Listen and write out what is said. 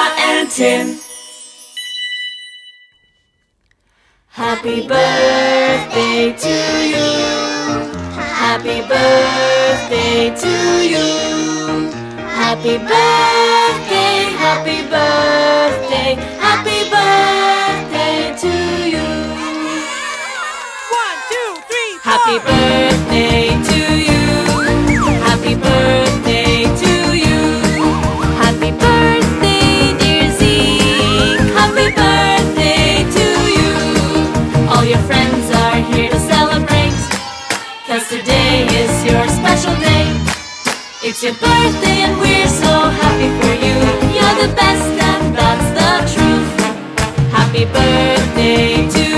and Tim. Happy birthday to you. Happy birthday to you. Happy birthday, happy birthday, happy birthday to you. 1, 2, 3, 4. Happy birthday to you. Happy birthday to you. Happy birthday, dear Zeke. Happy birthday to you. All your friends are here to celebrate, 'cause today is your special day. It's your birthday and we're so happy for you. You're the best and that's the truth. Happy birthday to